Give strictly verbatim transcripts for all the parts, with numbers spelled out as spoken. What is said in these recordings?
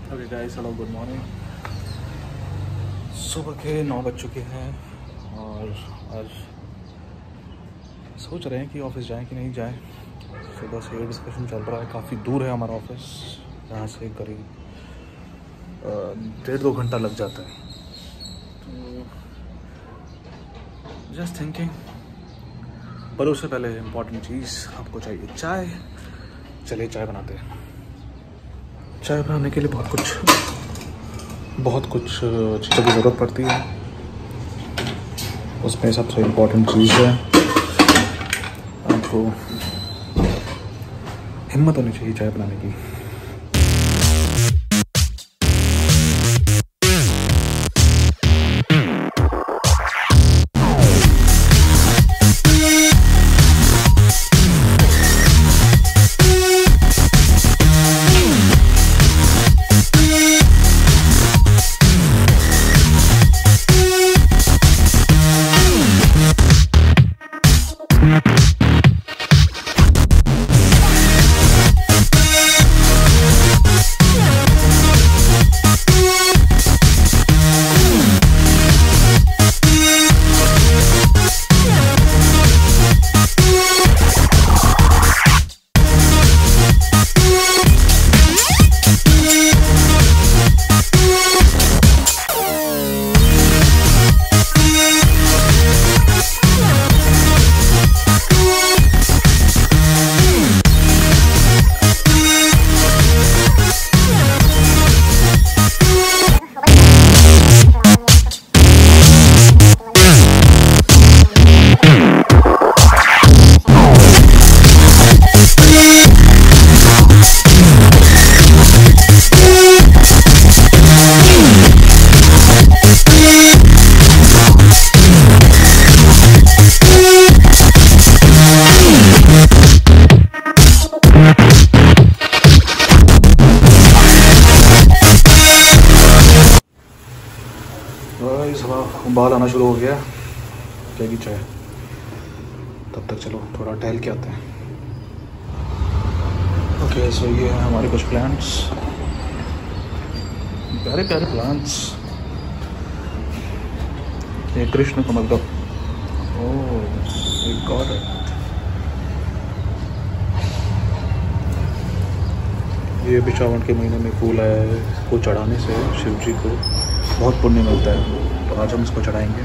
Okay guys, hello, good morning. सुबह के नौ बज चुके हैं और आज सोच रहे हैं कि ऑफिस जाएं कि नहीं जाएं। सुबह से ये डिस्कशन चल रहा है। काफ़ी दूर है हमारा ऑफिस, यहाँ से करीब डेढ़ दो घंटा लग जाता है। तो जस्ट थिंकिंग, पर उससे पहले इम्पॉर्टेंट चीज़ आपको चाहिए चाय। चलिए चाय बनाते हैं। चाय बनाने के लिए बहुत कुछ बहुत कुछ चीज़ों की ज़रूरत पड़ती है। उसमें सबसे इम्पोर्टेंट चीज़ है आपको हिम्मत होनी चाहिए चाय बनाने की। बाल आना शुरू हो गया, क्या की चाय। तब तक चलो थोड़ा टहल के आते हैं। ओके, सो ये है हमारे कुछ प्लांट्स, प्यारे प्यारे प्लांट्स। ये कृष्ण कमल का, ओह गॉड। ये भी श्रावण के महीने में फूल आया है। इसको चढ़ाने से शिव जी को बहुत पुण्य मिलता है, तो आज हम इसको चढ़ाएंगे।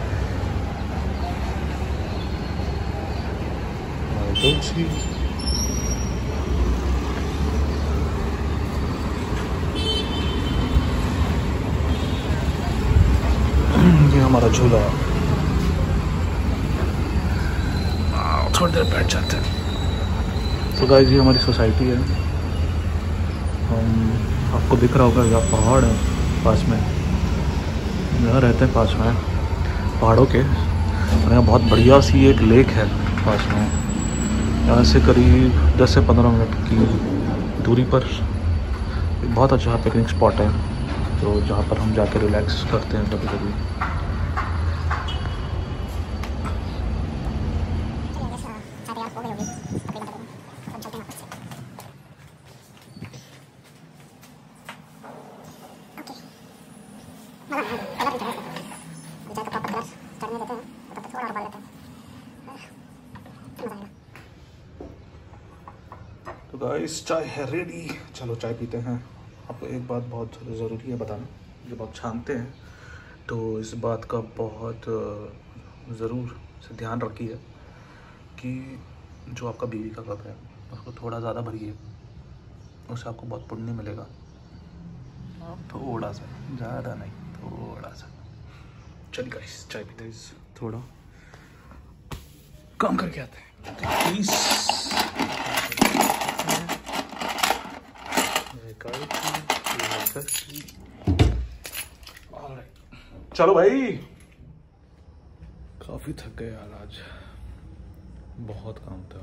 तुलसी, ये हमारा झूला। थोड़ी देर बैठ जाते हैं। तो गाइस, ये हमारी सोसाइटी है। हम आपको दिख रहा होगा, यहाँ पहाड़ है पास में, यहाँ रहते हैं पास में पहाड़ों के। और यहाँ बहुत बढ़िया सी एक लेक है पास में। यहाँ से करीब दस से पंद्रह मिनट की दूरी पर एक बहुत अच्छा पिकनिक स्पॉट है, तो जहाँ पर हम जाकर रिलैक्स करते हैं कभी कभी। तो गाइस, चाय है रेडी। चलो चाय पीते हैं। आपको एक बात बहुत ज़रूरी है बताना, जब आप छानते हैं तो इस बात का बहुत ज़रूर से ध्यान रखिए कि जो आपका बीवी का कप है उसको थोड़ा ज़्यादा भरिए, उससे आपको बहुत पुण्य मिलेगा। आप थोड़ा सा, ज़्यादा नहीं, थोड़ा सा। चलिए गाइस, चाय पीते हैं। थोड़ा काम करके आते हैं प्लीज़। चलो भाई, काफ़ी थक गए यार, आज बहुत काम था।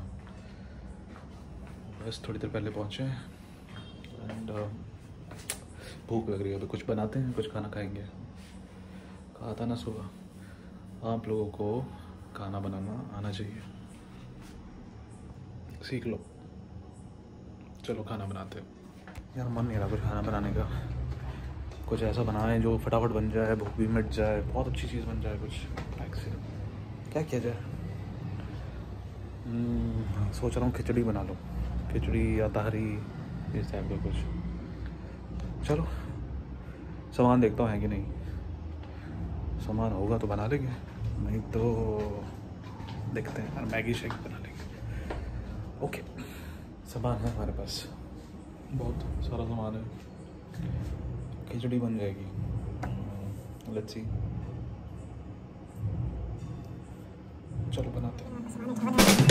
बस थोड़ी देर पहले पहुंचे एंड भूख लग रही है। अभी कुछ बनाते हैं, कुछ खाना खाएंगे। कहा था ना सुबह, आप लोगों को खाना बनाना आना चाहिए, सीख लो। चलो खाना बनाते हैं। यार मन नहीं रहा कुछ खाना बनाने का, कुछ ऐसा बनाए जो फटाफट बन जाए, भूख भी मिट जाए, बहुत अच्छी चीज़ बन जाए कुछ टाइप से। क्या किया जाए? hmm, सोच रहा हूँ खिचड़ी बना लूँ, खिचड़ी या तहरी इस टाइप का कुछ। चलो सामान देखता हूँ है कि नहीं, सामान होगा तो बना लेंगे, नहीं तो देखते हैं यार मैगी शेक बना लेंगे। ओके सामान है हमारे पास, बहुत सारा सामान है, खिचड़ी बन जाएगी। लेट्स सी, चलो बनाते हैं।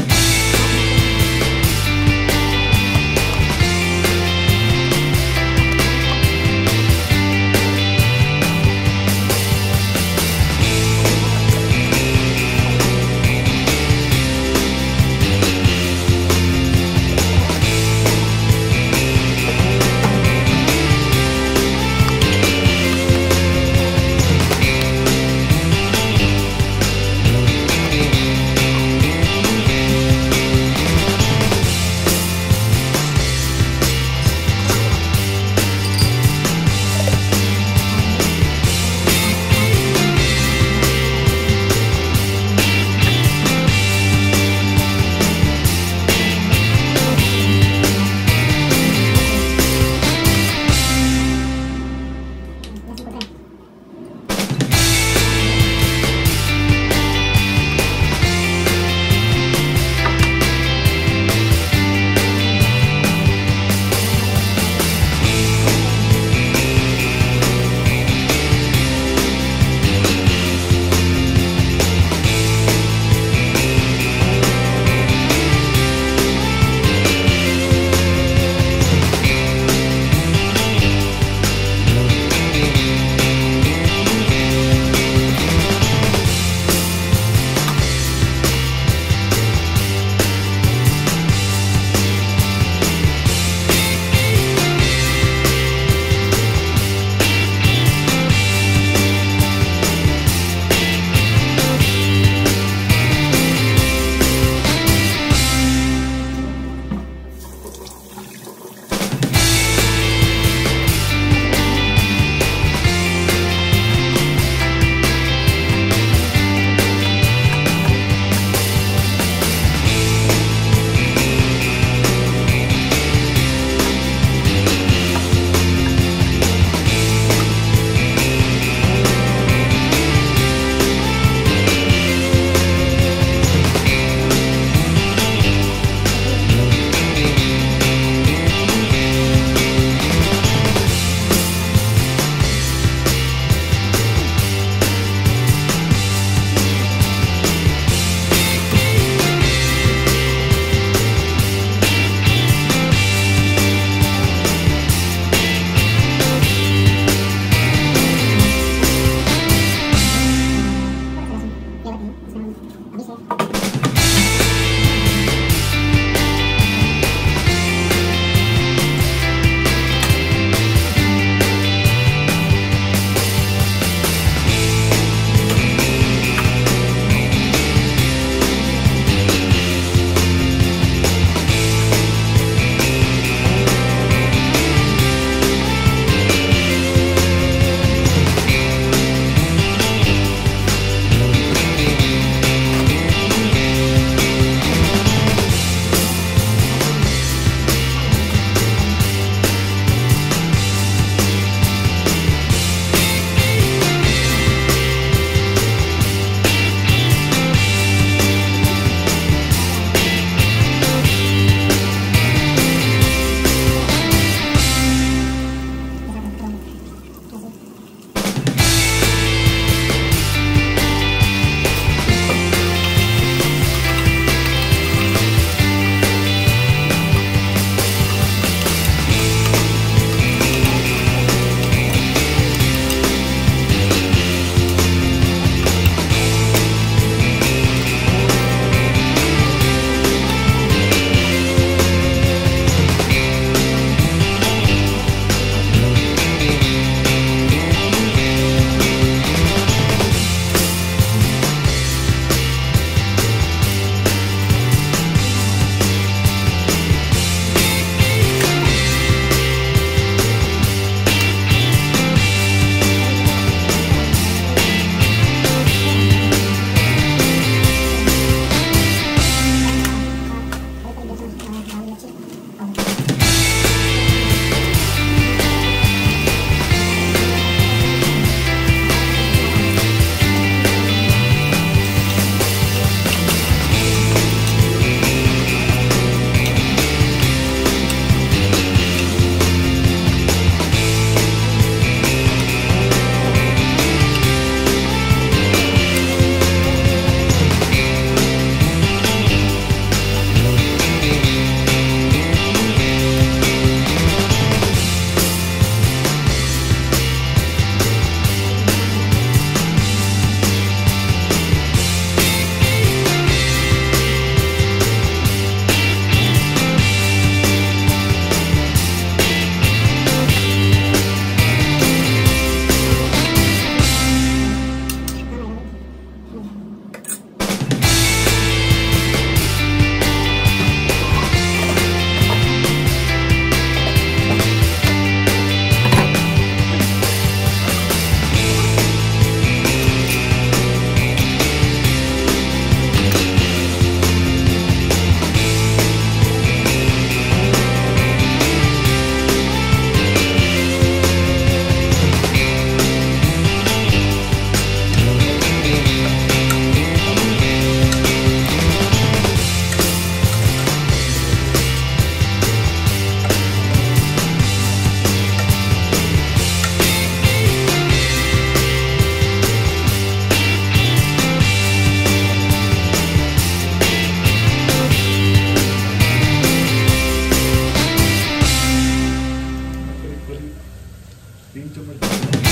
तीन चम्मच।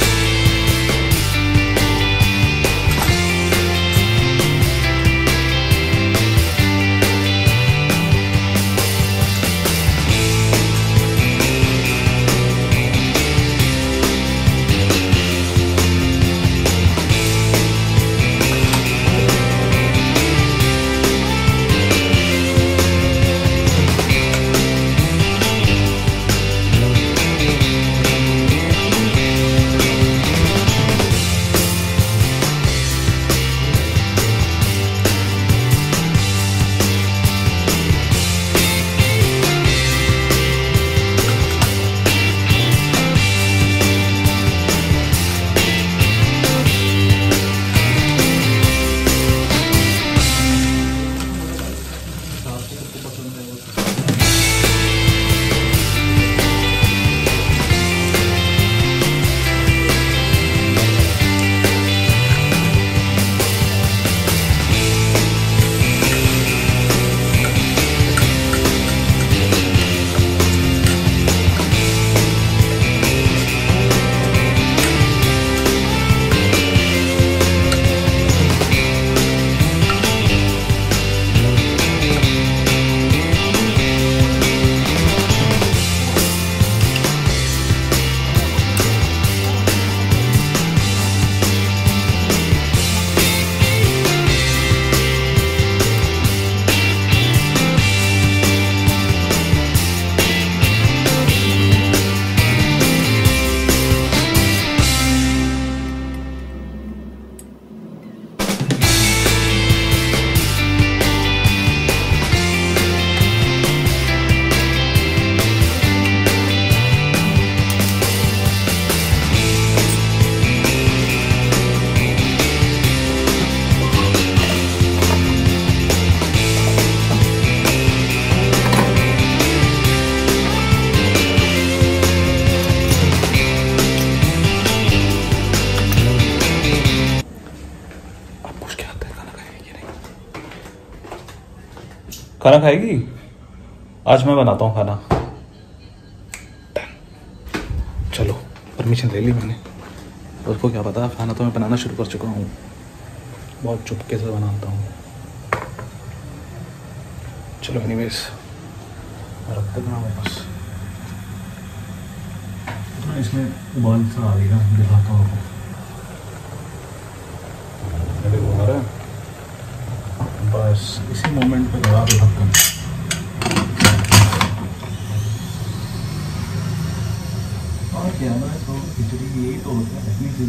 खाना खाएगी? आज मैं बनाता हूँ खाना। चलो, परमिशन ले ली मैंने। उसको क्या पता, खाना तो मैं बनाना शुरू कर चुका हूँ। बहुत चुपके से बनाता हूँ। चलो एनीवेज, रखते हैं वापस। इसमें उबाल सा आ गया, दिखाता हूँ आपको। बस इसी मोमेंट पे लगा दो ढक्कन। और क्या, बस खिचड़ी यही तो होता है।